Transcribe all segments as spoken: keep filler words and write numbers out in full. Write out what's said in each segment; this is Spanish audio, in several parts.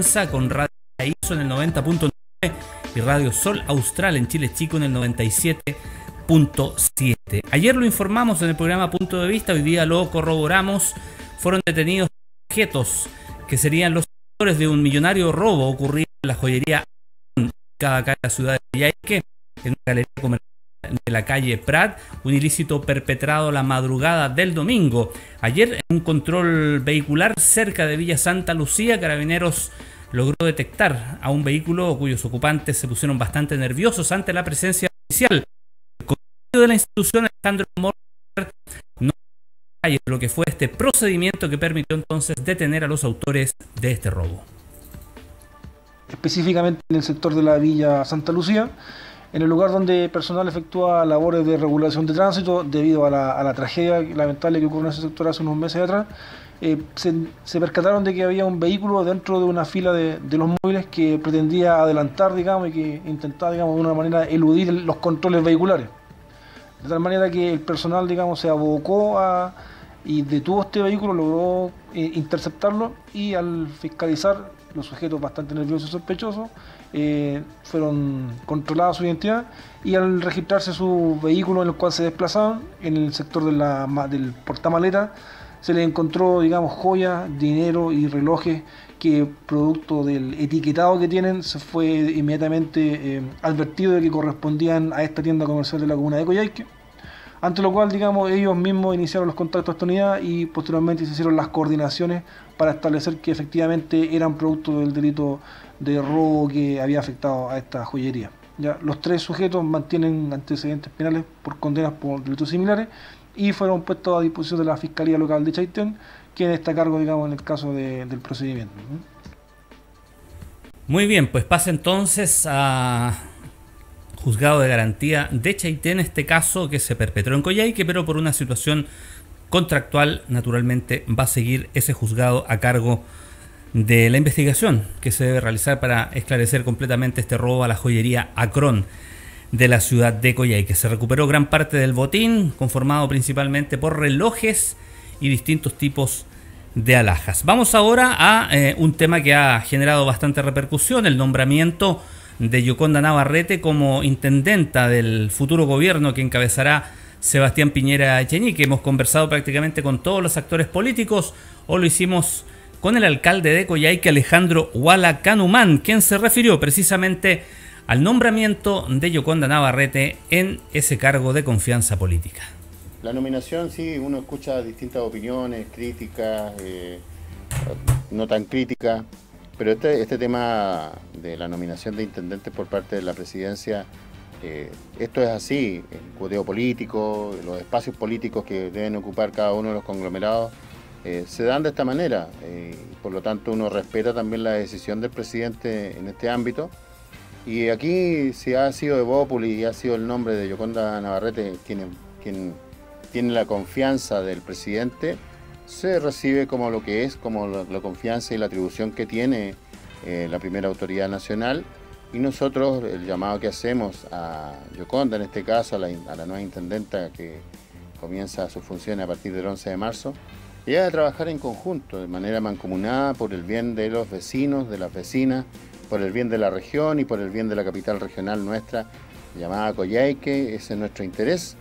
confianza con Radio Paraíso en el noventa punto nueve y Radio Sol Austral en Chile Chico en el noventa y siete punto siete. Ayer lo informamos en el programa Punto de Vista, hoy día lo corroboramos. Fueron detenidos sujetos que serían los autores de un millonario robo ocurrido en la joyería acá en la ciudad de Coyhaique, en una galería comercial de la calle Prat, un ilícito perpetrado la madrugada del domingo. Ayer, en un control vehicular cerca de Villa Santa Lucía, Carabineros logró detectar a un vehículo cuyos ocupantes se pusieron bastante nerviosos ante la presencia policial. El comisario de la institución, Alejandro Morler, no detalla lo que fue este procedimiento que permitió entonces detener a los autores de este robo. Específicamente en el sector de la Villa Santa Lucía, en el lugar donde personal efectúa labores de regulación de tránsito debido a la, a la tragedia lamentable que ocurrió en ese sector hace unos meses atrás, eh, se, se percataron de que había un vehículo dentro de una fila de, de los móviles que pretendía adelantar, digamos, y que intentaba, digamos, de una manera eludir los controles vehiculares. De tal manera que el personal, digamos, se abocó a, y detuvo este vehículo, logró eh, interceptarlo, y al fiscalizar los sujetos bastante nerviosos y sospechosos, eh, fueron controladas su identidad, y al registrarse su vehículo en el cual se desplazaban, en el sector de la, del portamaleta, se le encontró, digamos, joyas, dinero y relojes que, producto del etiquetado que tienen, se fue inmediatamente eh, advertido de que correspondían a esta tienda comercial de la comuna de Coyhaique. Ante lo cual, digamos, ellos mismos iniciaron los contactos a esta unidad y posteriormente se hicieron las coordinaciones para establecer que efectivamente eran producto del delito de robo que había afectado a esta joyería. Ya, los tres sujetos mantienen antecedentes penales por condenas por delitos similares y fueron puestos a disposición de la Fiscalía Local de Chaitén, quien está a cargo, digamos, en el caso de, del procedimiento. Muy bien, pues pasa entonces a Juzgado de Garantía de Chaitén este caso que se perpetró en Coyhaique, pero por una situación contractual, naturalmente va a seguir ese juzgado a cargo de la investigación que se debe realizar para esclarecer completamente este robo a la joyería Acron de la ciudad de Coyhaique. Se recuperó gran parte del botín, conformado principalmente por relojes y distintos tipos de alhajas. Vamos ahora a eh, un tema que ha generado bastante repercusión, el nombramiento de Yoconda Navarrete como intendenta del futuro gobierno que encabezará Sebastián Piñera Echenique. Hemos conversado prácticamente con todos los actores políticos, o lo hicimos con el alcalde de Coyhaique, Alejandro Huala Canumán, quien se refirió precisamente al nombramiento de Yoconda Navarrete en ese cargo de confianza política. La nominación, sí, uno escucha distintas opiniones, críticas, eh, no tan críticas, pero este, este tema de la nominación de intendentes por parte de la presidencia, eh, esto es así, el cuoteo político, los espacios políticos que deben ocupar cada uno de los conglomerados, eh, se dan de esta manera, eh, por lo tanto uno respeta también la decisión del presidente en este ámbito. Y aquí, si ha sido Evópolis y ha sido el nombre de Yoconda Navarrete quien, quien tiene la confianza del presidente, se recibe como lo que es, como la, la confianza y la atribución que tiene eh, la primera autoridad nacional. Y nosotros, el llamado que hacemos a Yoconda, en este caso a la, a la nueva intendenta que comienza sus funciones a partir del once de marzo, es a trabajar en conjunto, de manera mancomunada, por el bien de los vecinos, de las vecinas, por el bien de la región y por el bien de la capital regional nuestra, llamada Coyhaique. Ese es nuestro interés.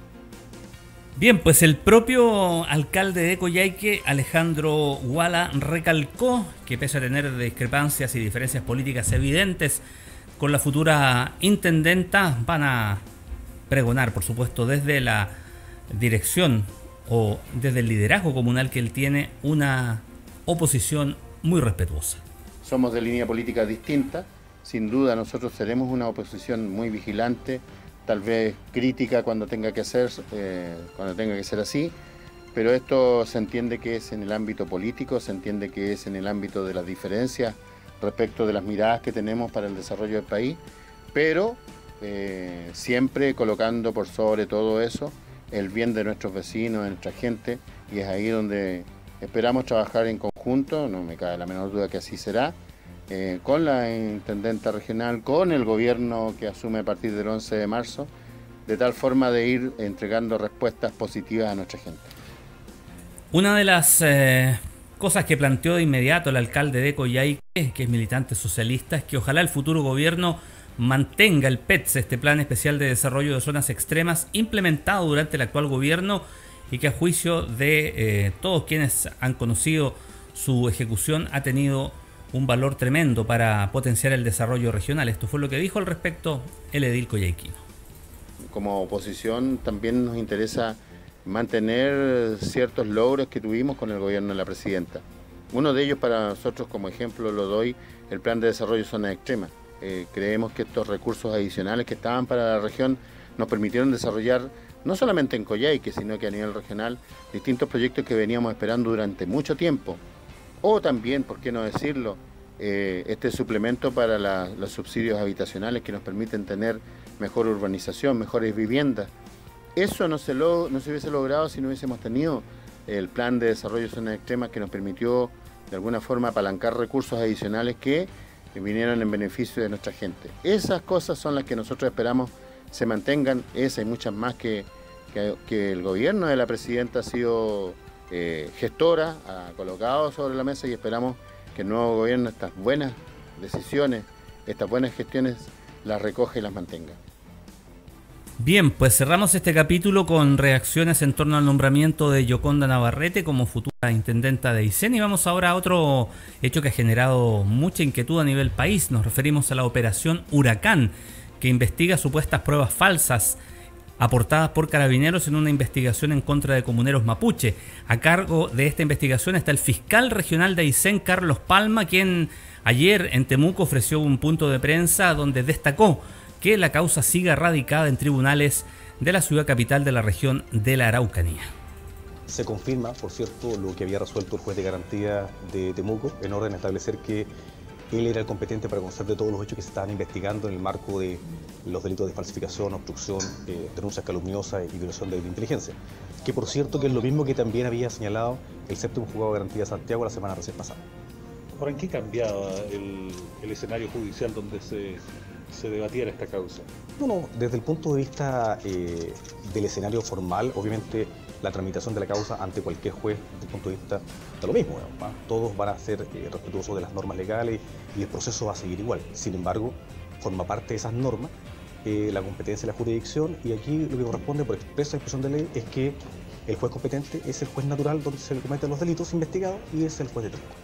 Bien, pues el propio alcalde de Coyhaique, Alejandro Huala, recalcó que pese a tener discrepancias y diferencias políticas evidentes con la futura intendenta, van a pregonar, por supuesto, desde la dirección o desde el liderazgo comunal que él tiene, una oposición muy respetuosa. Somos de línea política distinta, sin duda nosotros seremos una oposición muy vigilante, tal vez crítica cuando tenga que ser, eh, cuando tenga que ser así, pero esto se entiende que es en el ámbito político, se entiende que es en el ámbito de las diferencias respecto de las miradas que tenemos para el desarrollo del país, pero eh, siempre colocando por sobre todo eso el bien de nuestros vecinos, de nuestra gente, y es ahí donde esperamos trabajar en conjunto, no me cabe la menor duda que así será, eh, con la intendenta regional, con el gobierno que asume a partir del once de marzo, de tal forma de ir entregando respuestas positivas a nuestra gente. Una de las eh, cosas que planteó de inmediato el alcalde de Coyhaique, que es militante socialista, es que ojalá el futuro gobierno mantenga el P E T S, este Plan Especial de Desarrollo de Zonas Extremas, implementado durante el actual gobierno y que a juicio de eh, todos quienes han conocido su ejecución ha tenido un valor tremendo para potenciar el desarrollo regional. Esto fue lo que dijo al respecto el edil coyhaiquino. Como oposición también nos interesa mantener ciertos logros que tuvimos con el gobierno de la presidenta. Uno de ellos para nosotros, como ejemplo, lo doy, el Plan de Desarrollo de Zonas Extremas. Eh, creemos que estos recursos adicionales que estaban para la región nos permitieron desarrollar, no solamente en Coyhaique, sino que a nivel regional, distintos proyectos que veníamos esperando durante mucho tiempo. O también, por qué no decirlo, eh, este suplemento para la, los subsidios habitacionales que nos permiten tener mejor urbanización, mejores viviendas. Eso no se, lo, no se hubiese logrado si no hubiésemos tenido el Plan de Desarrollo de Zonas Extremas que nos permitió de alguna forma apalancar recursos adicionales que vinieron en beneficio de nuestra gente. Esas cosas son las que nosotros esperamos se mantengan, esas y muchas más que, que, que el gobierno de la presidenta ha sido eh, gestora, ha colocado sobre la mesa y esperamos que el nuevo gobierno estas buenas decisiones, estas buenas gestiones las recoge y las mantenga. Bien, pues cerramos este capítulo con reacciones en torno al nombramiento de Yoconda Navarrete como futura intendenta de Aysén y vamos ahora a otro hecho que ha generado mucha inquietud a nivel país. Nos referimos a la operación Huracán, que investiga supuestas pruebas falsas aportadas por carabineros en una investigación en contra de comuneros mapuche. A cargo de esta investigación está el fiscal regional de Aysén, Carlos Palma, quien ayer en Temuco ofreció un punto de prensa donde destacó que la causa siga radicada en tribunales de la ciudad capital de la región de la Araucanía. Se confirma, por cierto, lo que había resuelto el juez de garantía de Temuco en orden a establecer que él era el competente para conocer de todos los hechos que se estaban investigando en el marco de los delitos de falsificación, obstrucción, eh, denuncias calumniosas y violación de inteligencia. Que por cierto que es lo mismo que también había señalado el séptimo juzgado de garantía de Santiago la semana recién pasada. Ahora, ¿en qué cambiaba el, el escenario judicial donde se... se debatiera esta causa? Bueno, desde el punto de vista eh, del escenario formal, obviamente la tramitación de la causa ante cualquier juez, desde el punto de vista de lo mismo, ¿no? Todos van a ser eh, respetuosos de las normas legales y el proceso va a seguir igual. Sin embargo, forma parte de esas normas eh, la competencia de la jurisdicción y aquí lo que corresponde por expresa expresión de ley es que el juez competente es el juez natural donde se le cometen los delitos investigados y es el juez de Temuco.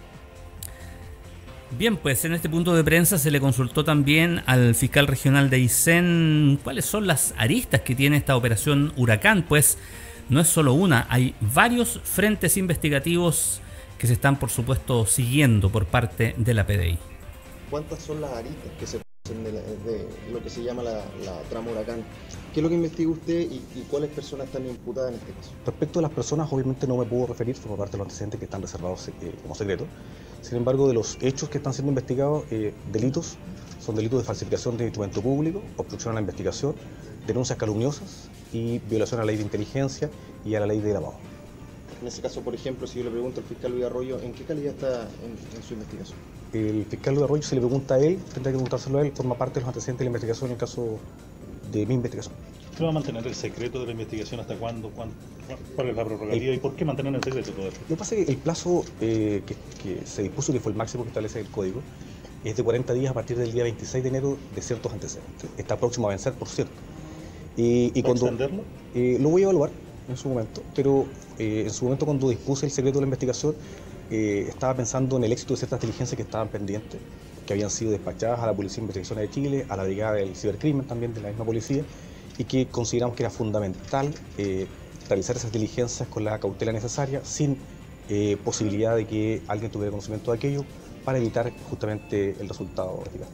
Bien, pues en este punto de prensa se le consultó también al fiscal regional de Aysén cuáles son las aristas que tiene esta operación Huracán, pues no es solo una, hay varios frentes investigativos que se están por supuesto siguiendo por parte de la P D I. ¿Cuántas son las aristas que se pasan de, la, de lo que se llama la, la trama Huracán? ¿Qué es lo que investiga usted y, y cuáles personas están imputadas en este caso? Respecto a las personas, obviamente no me puedo referir por parte de los antecedentes que están reservados eh, como secreto. Sin embargo, de los hechos que están siendo investigados, eh, delitos, son delitos de falsificación de instrumento público, obstrucción a la investigación, denuncias calumniosas y violación a la ley de inteligencia y a la ley de lavado. En ese caso, por ejemplo, si yo le pregunto al fiscal Luis Arroyo, ¿en qué calidad está en, en su investigación? El fiscal Luis Arroyo, si le pregunta a él, tendrá que preguntárselo a él, forma parte de los antecedentes de la investigación en el caso de mi investigación. ¿Usted va a mantener el secreto de la investigación hasta cuándo? cuándo ¿Cuál es la prerrogativa? ¿Y por qué mantener el secreto todo esto? Lo que pasa es que el plazo eh, que, que se dispuso, que fue el máximo que establece el código, es de cuarenta días a partir del día veintiséis de enero de ciertos antecedentes. Está próximo a vencer, por cierto. Y, y cuando, extenderlo? Eh, lo voy a evaluar en su momento, pero eh, en su momento cuando dispuse el secreto de la investigación, eh, estaba pensando en el éxito de ciertas diligencias que estaban pendientes, que habían sido despachadas a la Policía de Investigaciones de Chile, a la Brigada del Cibercrimen también de la misma policía, y que consideramos que era fundamental eh, realizar esas diligencias con la cautela necesaria, sin eh, posibilidad de que alguien tuviera conocimiento de aquello, para evitar justamente el resultado final.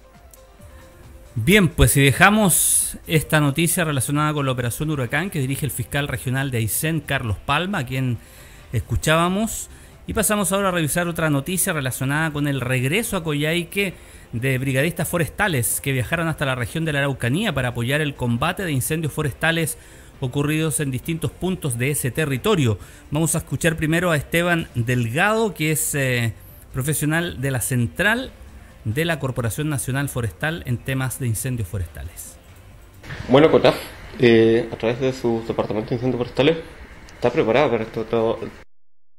Bien, pues si dejamos esta noticia relacionada con la operación Huracán que dirige el fiscal regional de Aysén, Carlos Palma, a quien escuchábamos, y pasamos ahora a revisar otra noticia relacionada con el regreso a Coyhaique de brigadistas forestales que viajaron hasta la región de la Araucanía para apoyar el combate de incendios forestales ocurridos en distintos puntos de ese territorio. Vamos a escuchar primero a Esteban Delgado, que es eh, profesional de la central de la Corporación Nacional Forestal en temas de incendios forestales. Bueno, COTAF, eh, a través de sus departamentos de incendios forestales, está preparada para esto, todo,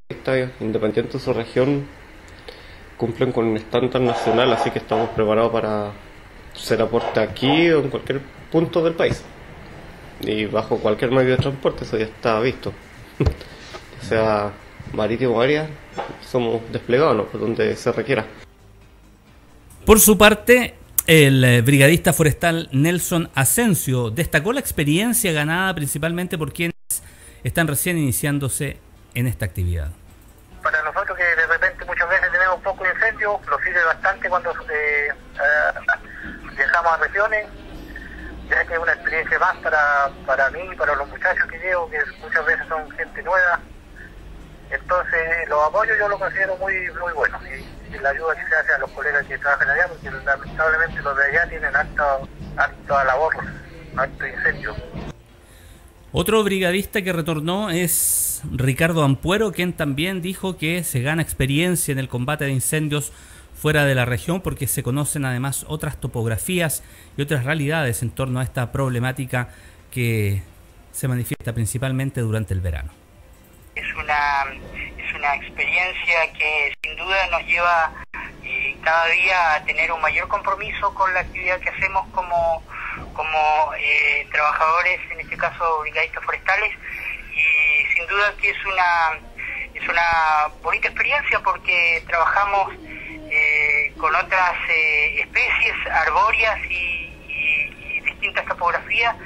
independiente de su región, cumplen con un estándar nacional, así que estamos preparados para hacer aporte aquí o en cualquier punto del país. Y bajo cualquier medio de transporte, eso ya está visto. O sea, marítimo o aérea, somos desplegados, ¿no? Por donde se requiera. Por su parte, el brigadista forestal Nelson Asensio destacó la experiencia ganada principalmente por quienes están recién iniciándose en esta actividad. Para nosotros, que de repente muchas veces tenemos poco incendio, nos sirve bastante cuando eh, eh, viajamos a regiones, ya que es una experiencia más para, para mí y para los muchachos que llevo, que muchas veces son gente nueva. Entonces los apoyos yo los considero muy muy buenos, y, y la ayuda que se hace a los colegas que trabajan allá, porque lamentablemente los de allá tienen harta, harta labor, harto incendio. Otro brigadista que retornó es Ricardo Ampuero, quien también dijo que se gana experiencia en el combate de incendios fuera de la región, porque se conocen además otras topografías y otras realidades en torno a esta problemática que se manifiesta principalmente durante el verano. Es una, es una experiencia que sin duda nos lleva eh, cada día a tener un mayor compromiso con la actividad que hacemos como, como eh, trabajadores, en este caso brigadistas forestales, y sin duda que es una, es una bonita experiencia porque trabajamos eh, con otras eh, especies arbóreas y, y, y distintas topografías.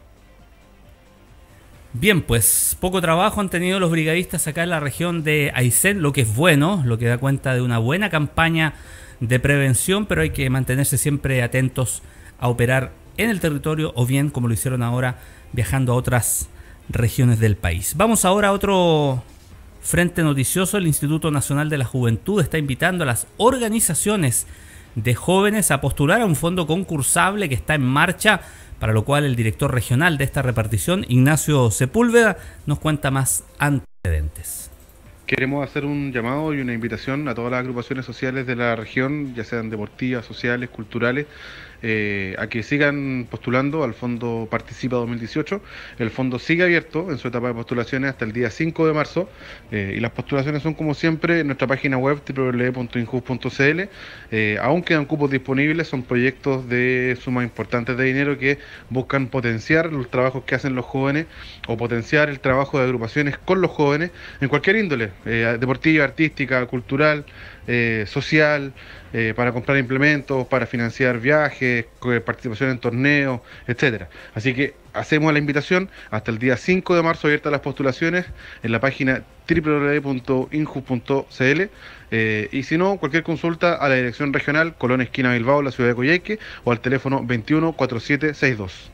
Bien, pues poco trabajo han tenido los brigadistas acá en la región de Aysén, lo que es bueno, lo que da cuenta de una buena campaña de prevención, pero hay que mantenerse siempre atentos a operar en el territorio o bien, como lo hicieron ahora, viajando a otras regiones del país. Vamos ahora a otro frente noticioso. El Instituto Nacional de la Juventud está invitando a las organizaciones de jóvenes a postular a un fondo concursable que está en marcha, para lo cual el director regional de esta repartición, Ignacio Sepúlveda, nos cuenta más antecedentes. Queremos hacer un llamado y una invitación a todas las agrupaciones sociales de la región, ya sean deportivas, sociales, culturales, eh, a que sigan postulando al Fondo Participa dos mil dieciocho. El fondo sigue abierto en su etapa de postulaciones hasta el día cinco de marzo, eh, y las postulaciones son, como siempre, en nuestra página web doble u doble u doble u punto injust punto c l. Eh, aún quedan cupos disponibles, son proyectos de sumas importantes de dinero que buscan potenciar los trabajos que hacen los jóvenes o potenciar el trabajo de agrupaciones con los jóvenes en cualquier índole, eh, deportiva, artística, cultural, eh, social, eh, para comprar implementos, para financiar viajes, participación en torneos, etcétera. Así que hacemos la invitación hasta el día cinco de marzo, abiertas las postulaciones en la página doble u doble u doble u punto injust punto c l, eh, y si no, cualquier consulta a la dirección regional Colón esquina Bilbao, la ciudad de Coyhaique, o al teléfono veintiuno cuarenta y siete sesenta y dos.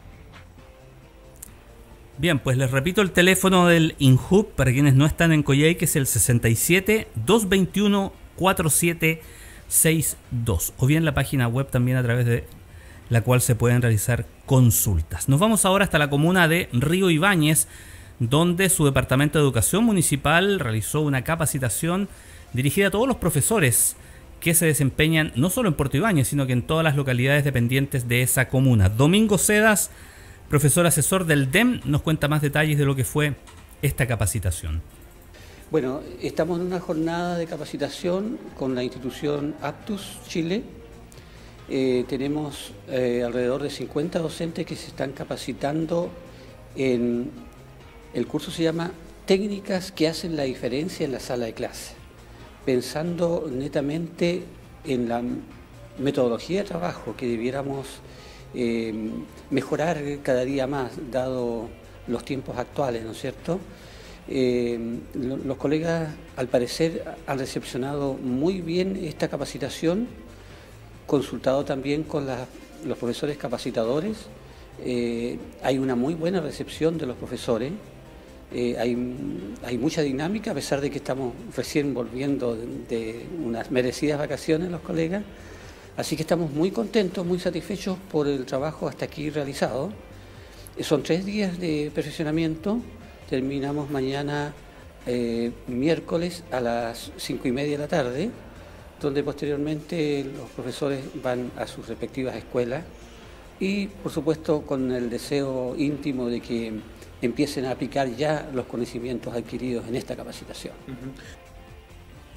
Bien, pues les repito el teléfono del INJUP para quienes no están en Coyhaique, es el sesenta y siete, doscientos veintiuno, cuarenta y siete sesenta y dos, o bien la página web también, a través de la cual se pueden realizar consultas. Nos vamos ahora hasta la comuna de Río Ibáñez, donde su departamento de educación municipal realizó una capacitación dirigida a todos los profesores que se desempeñan no solo en Puerto Ibáñez, sino que en todas las localidades dependientes de esa comuna. Domingo Cedas, profesor asesor del D E M, nos cuenta más detalles de lo que fue esta capacitación. Bueno, estamos en una jornada de capacitación con la institución Aptus Chile. Eh, tenemos eh, alrededor de cincuenta docentes que se están capacitando en... El curso se llama Técnicas que hacen la diferencia en la sala de clase, pensando netamente en la metodología de trabajo que debiéramos eh, mejorar cada día más, dado los tiempos actuales, ¿no es cierto? Eh, lo, los colegas, al parecer, han recepcionado muy bien esta capacitación, consultado también con la, los profesores capacitadores. Eh, hay una muy buena recepción de los profesores. Eh, hay, hay mucha dinámica, a pesar de que estamos recién volviendo de, de unas merecidas vacaciones los colegas. Así que estamos muy contentos, muy satisfechos por el trabajo hasta aquí realizado. Eh, son tres días de perfeccionamiento. Terminamos mañana eh, miércoles a las cinco y media de la tarde, donde posteriormente los profesores van a sus respectivas escuelas y, por supuesto, con el deseo íntimo de que empiecen a aplicar ya los conocimientos adquiridos en esta capacitación. Uh-huh.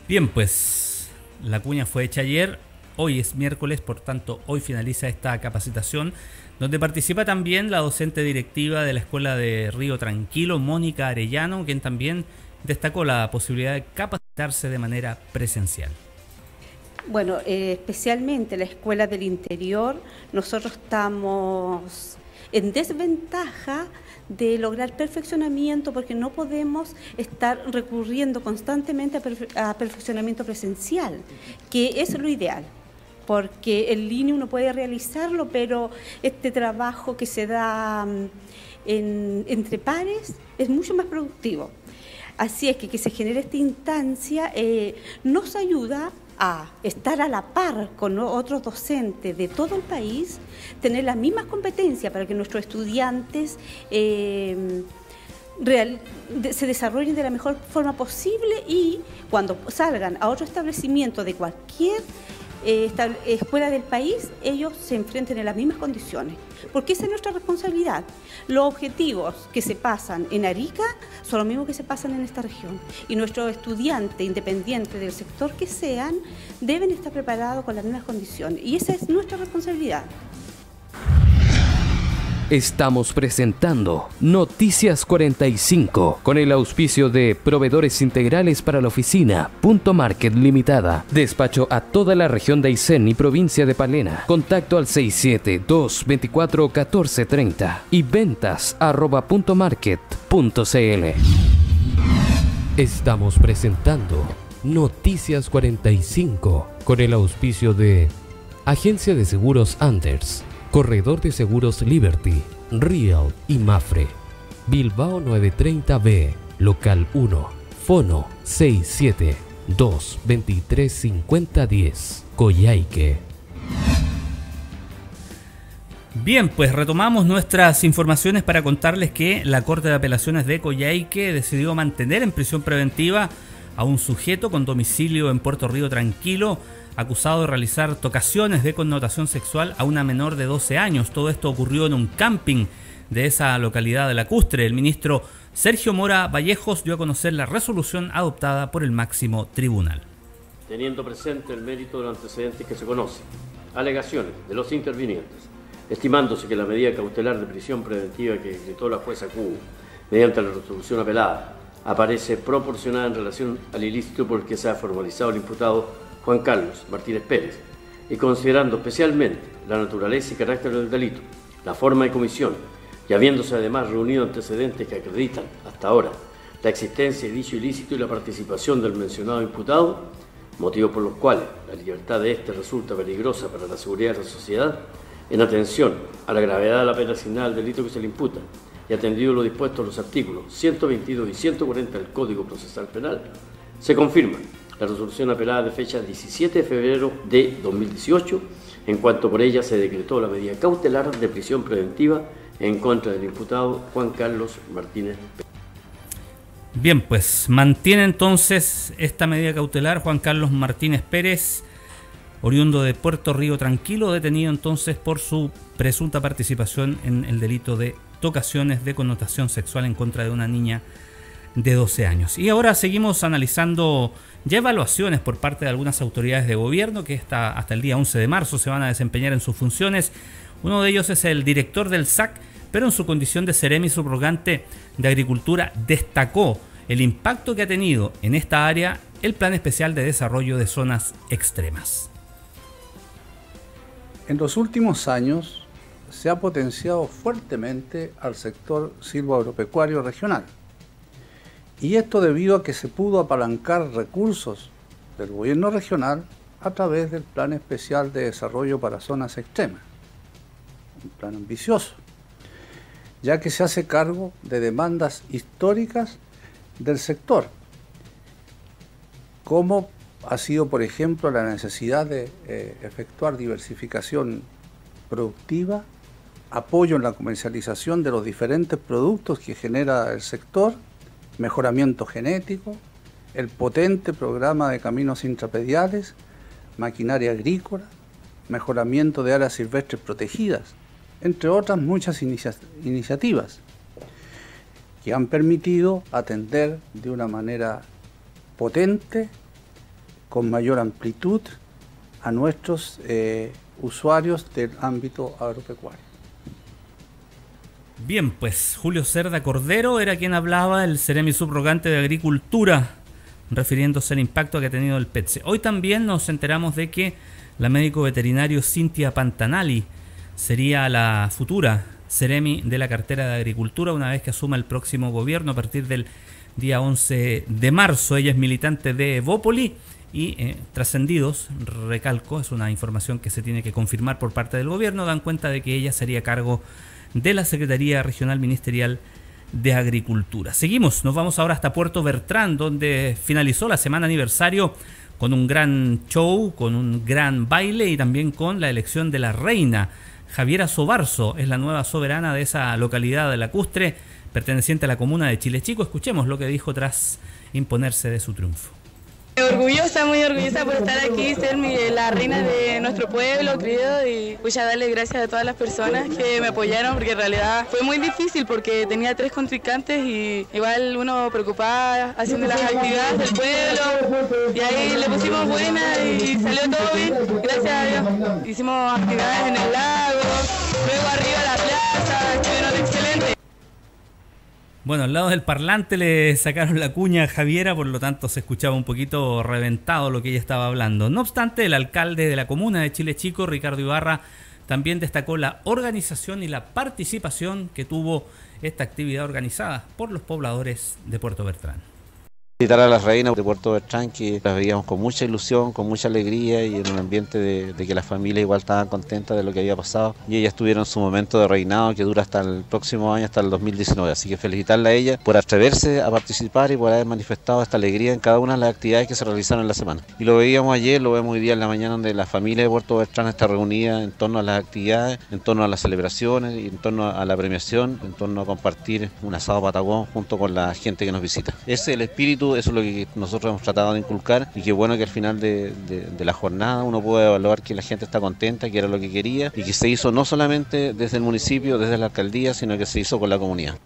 Bien, pues la cuña fue hecha ayer, hoy es miércoles, por tanto hoy finaliza esta capacitación, donde participa también la docente directiva de la Escuela de Río Tranquilo, Mónica Arellano, quien también destacó la posibilidad de capacitarse de manera presencial. Bueno, eh, especialmente la Escuela del Interior, nosotros estamos en desventaja de lograr perfeccionamiento porque no podemos estar recurriendo constantemente a, perfe a perfeccionamiento presencial, que es lo ideal, porque en línea uno puede realizarlo, pero este trabajo que se da en, entre pares es mucho más productivo. Así es que que se genere esta instancia eh, nos ayuda a estar a la par con otros docentes de todo el país, tener las mismas competencias para que nuestros estudiantes eh, real, de, se desarrollen de la mejor forma posible y cuando salgan a otro establecimiento de cualquier eh, escuela del país, ellos se enfrenten en las mismas condiciones, porque esa es nuestra responsabilidad. Los objetivos que se pasan en Arica son los mismos que se pasan en esta región y nuestros estudiantes, independientes del sector que sean, deben estar preparados con las mismas condiciones y esa es nuestra responsabilidad. Estamos presentando Noticias cuarenta y cinco con el auspicio de Proveedores Integrales para la Oficina, Punto Market Limitada. Despacho a toda la región de Aysén y provincia de Palena. Contacto al seis siete dos veinticuatro catorce treinta y ventas arroba punto market punto cl. Estamos presentando Noticias cuarenta y cinco con el auspicio de Agencia de Seguros Anders, Corredor de Seguros Liberty, Real y Mafre. Bilbao novecientos treinta B, Local uno, Fono seis siete dos veintitrés cincuenta diez, Coyhaique. Bien, pues retomamos nuestras informaciones para contarles que la Corte de Apelaciones de Coyhaique decidió mantener en prisión preventiva a un sujeto con domicilio en Puerto Río Tranquilo, acusado de realizar tocaciones de connotación sexual a una menor de doce años. Todo esto ocurrió en un camping de esa localidad de Lacustre. El ministro Sergio Mora Vallejos dio a conocer la resolución adoptada por el máximo tribunal. Teniendo presente el mérito de los antecedentes que se conocen, alegaciones de los intervinientes, estimándose que la medida cautelar de prisión preventiva que decretó la jueza Cubo mediante la resolución apelada aparece proporcionada en relación al ilícito por el que se ha formalizado el imputado Juan Carlos Martínez Pérez, y considerando especialmente la naturaleza y carácter del delito, la forma de comisión, y habiéndose además reunido antecedentes que acreditan hasta ahora la existencia de dicho ilícito y la participación del mencionado imputado, motivos por los cuales la libertad de éste resulta peligrosa para la seguridad de la sociedad, en atención a la gravedad de la pena asignada al delito que se le imputa, y atendido lo dispuesto en los artículos ciento veintidós y ciento cuarenta del Código Procesal Penal, se confirma la resolución apelada de fecha diecisiete de febrero de dos mil dieciocho, en cuanto por ella se decretó la medida cautelar de prisión preventiva en contra del imputado Juan Carlos Martínez Pérez. Bien, pues mantiene entonces esta medida cautelar Juan Carlos Martínez Pérez, oriundo de Puerto Río Tranquilo, detenido entonces por su presunta participación en el delito de tocaciones de connotación sexual en contra de una niña de doce años. Y ahora seguimos analizando ya evaluaciones por parte de algunas autoridades de gobierno que hasta, hasta el día once de marzo se van a desempeñar en sus funciones. Uno de ellos es el director del S A C, pero en su condición de seremi subrogante de Agricultura destacó el impacto que ha tenido en esta área el Plan Especial de Desarrollo de Zonas Extremas. En los últimos años se ha potenciado fuertemente al sector silvoagropecuario regional. Y esto debido a que se pudo apalancar recursos del gobierno regional a través del Plan Especial de Desarrollo para Zonas Extremas. Un plan ambicioso, ya que se hace cargo de demandas históricas del sector, como ha sido, por ejemplo, la necesidad de eh, efectuar diversificación productiva, apoyo en la comercialización de los diferentes productos que genera el sector, mejoramiento genético, el potente programa de caminos intrapediales, maquinaria agrícola, mejoramiento de áreas silvestres protegidas, entre otras muchas inicia- iniciativas que han permitido atender de una manera potente con mayor amplitud a nuestros eh, usuarios del ámbito agropecuario. Bien, pues Julio Cerda Cordero era quien hablaba, el Ceremi subrogante de Agricultura, refiriéndose al impacto que ha tenido el P E T S E. Hoy también nos enteramos de que la médico veterinario Cintia Pantanali sería la futura Ceremi de la cartera de Agricultura una vez que asuma el próximo gobierno a partir del día once de marzo. Ella es militante de Evópoli y eh, trascendidos, recalco, es una información que se tiene que confirmar por parte del gobierno, dan cuenta de que ella sería cargo de la Secretaría Regional Ministerial de Agricultura. Seguimos, nos vamos ahora hasta Puerto Bertrán, donde finalizó la semana aniversario con un gran show, con un gran baile y también con la elección de la reina. Javiera Sobarzo es la nueva soberana de esa localidad de Lacustre, perteneciente a la comuna de Chile Chico. Escuchemos lo que dijo tras imponerse de su triunfo. Orgullosa, muy orgullosa por estar aquí, ser mi, la reina de nuestro pueblo, creo, y voy a darle gracias a todas las personas que me apoyaron, porque en realidad fue muy difícil porque tenía tres contrincantes y igual uno preocupada haciendo las actividades del pueblo, y ahí le pusimos buena y salió todo bien, gracias a Dios. Hicimos actividades en el lago, luego arriba a la plaza, estuvieron excelentes. Bueno, al lado del parlante le sacaron la cuña a Javiera, por lo tanto se escuchaba un poquito reventado lo que ella estaba hablando. No obstante, el alcalde de la comuna de Chile Chico, Ricardo Ibarra, también destacó la organización y la participación que tuvo esta actividad organizada por los pobladores de Puerto Bertrán. Visitar a las reinas de Puerto Bertrán, que las veíamos con mucha ilusión, con mucha alegría y en un ambiente de, de que las familias igual estaban contentas de lo que había pasado, y ellas tuvieron su momento de reinado que dura hasta el próximo año, hasta el dos mil diecinueve, así que felicitarla a ella por atreverse a participar y por haber manifestado esta alegría en cada una de las actividades que se realizaron en la semana. Y lo veíamos ayer, lo vemos hoy día en la mañana, donde la familia de Puerto Bertrán está reunida en torno a las actividades, en torno a las celebraciones, y en torno a la premiación, en torno a compartir un asado patagón junto con la gente que nos visita. Ese es el espíritu. Eso es lo que nosotros hemos tratado de inculcar, y qué bueno que al final de, de, de la jornada uno puede evaluar que la gente está contenta, que era lo que quería, y que se hizo no solamente desde el municipio, desde la alcaldía, sino que se hizo con la comunidad.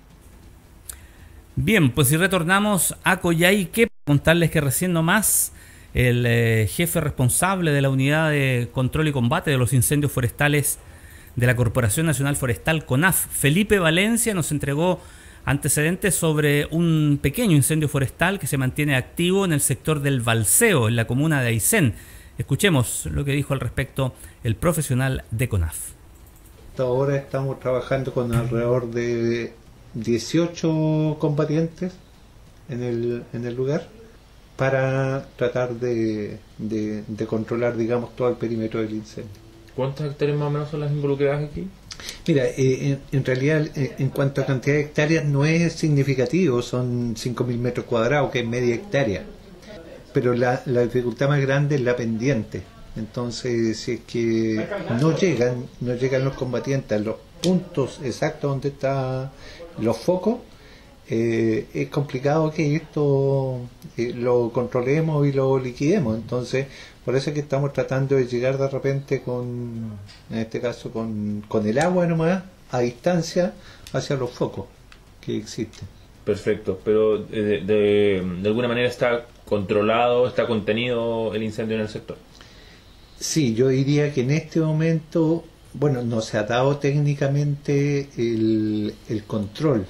Bien, pues si retornamos a Coyhaique, contarles que recién nomás el eh, jefe responsable de la Unidad de Control y Combate de los Incendios Forestales de la Corporación Nacional Forestal, CONAF, Felipe Valencia, nos entregó antecedentes sobre un pequeño incendio forestal que se mantiene activo en el sector del Balseo, en la comuna de Aysén. Escuchemos lo que dijo al respecto el profesional de CONAF. Hasta ahora estamos trabajando con alrededor de dieciocho combatientes en el, en el lugar para tratar de, de, de controlar, digamos, todo el perímetro del incendio. ¿Cuántas hectáreas más o menos son las involucradas aquí? Mira, eh, en, en realidad eh, en cuanto a cantidad de hectáreas no es significativo, son cinco mil metros cuadrados, que es media hectárea, pero la, la dificultad más grande es la pendiente. Entonces, si es que no llegan, no llegan los combatientes a los puntos exactos donde están los focos, eh, es complicado que esto eh, lo controlemos y lo liquidemos. Entonces, por eso es que estamos tratando de llegar de repente con, en este caso, con, con el agua nomás, a distancia, hacia los focos que existen. Perfecto, pero de, de, de alguna manera está controlado, está contenido el incendio en el sector. Sí, yo diría que en este momento, bueno, no se ha dado técnicamente el, el control.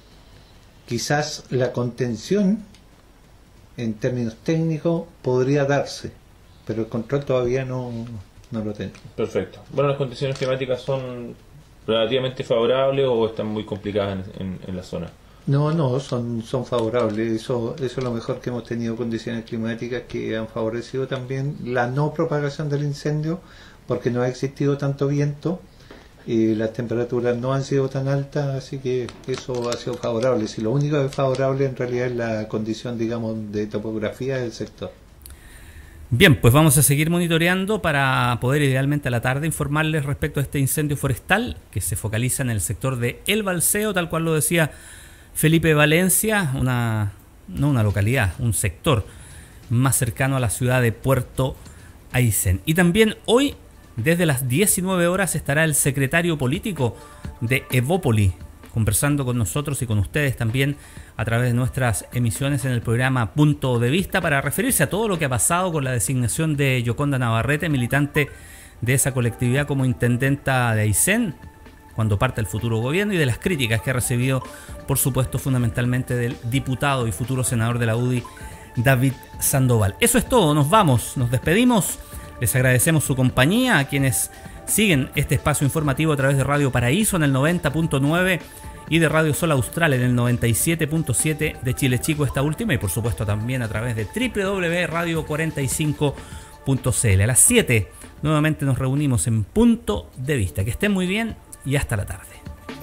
Quizás la contención, en términos técnicos, podría darse, pero el control todavía no, no lo tenemos. Perfecto. Bueno, ¿las condiciones climáticas son relativamente favorables o están muy complicadas en, en, en la zona? No, no, son, son favorables. Eso, eso es lo mejor que hemos tenido, condiciones climáticas que han favorecido también la no propagación del incendio, porque no ha existido tanto viento y las temperaturas no han sido tan altas, así que eso ha sido favorable. Si lo único que es favorable en realidad es la condición, digamos, de topografía del sector. Bien, pues vamos a seguir monitoreando para poder idealmente a la tarde informarles respecto a este incendio forestal que se focaliza en el sector de El Balseo, tal cual lo decía Felipe Valencia, una, no una localidad, un sector más cercano a la ciudad de Puerto Aysén. Y también hoy, desde las diecinueve horas, estará el secretario político de Evópoli, conversando con nosotros y con ustedes también a través de nuestras emisiones en el programa Punto de Vista, para referirse a todo lo que ha pasado con la designación de Yoconda Navarrete, militante de esa colectividad, como intendenta de Aysén, cuando parte el futuro gobierno, y de las críticas que ha recibido, por supuesto, fundamentalmente del diputado y futuro senador de la U D I, David Sandoval. Eso es todo, nos vamos, nos despedimos, les agradecemos su compañía a quienes siguen este espacio informativo a través de Radio Paraíso en el noventa punto nueve y de Radio Sol Austral en el noventa y siete punto siete de Chile Chico, esta última, y por supuesto también a través de doble u doble u doble u punto radio cuarenta y cinco punto c l. A las siete nuevamente nos reunimos en Punto de Vista. Que estén muy bien y hasta la tarde.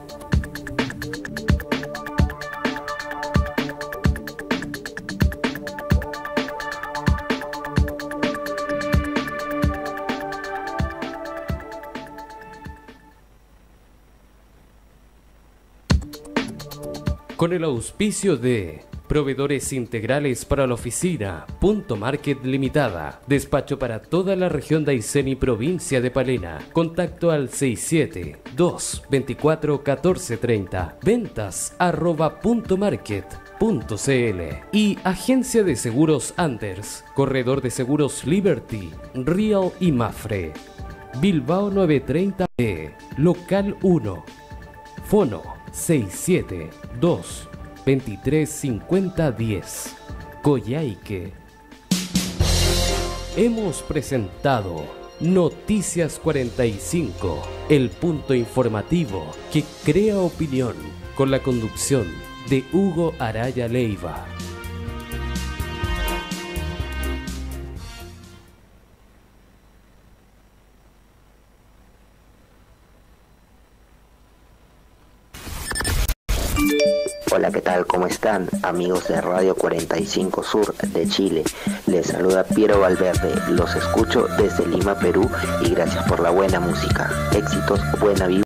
Con el auspicio de Proveedores Integrales para la Oficina, Punto Market Limitada, despacho para toda la región de Aysén y provincia de Palena. Contacto al seis siete dos veinticuatro catorce treinta, ventas arroba punto market punto c l. Y Agencia de Seguros Anders, corredor de seguros Liberty, Real y Mafre. Bilbao novecientos treinta E, local uno. Fono seis siete dos veintitrés cincuenta diez. Coyhaique. Hemos presentado Noticias cuarenta y cinco, el punto informativo que crea opinión, con la conducción de Hugo Araya Leiva. Hola, ¿qué tal? ¿Cómo están? Amigos de Radio cuarenta y cinco Sur de Chile. Les saluda Piero Valverde. Los escucho desde Lima, Perú, y gracias por la buena música. Éxitos, buena vibra.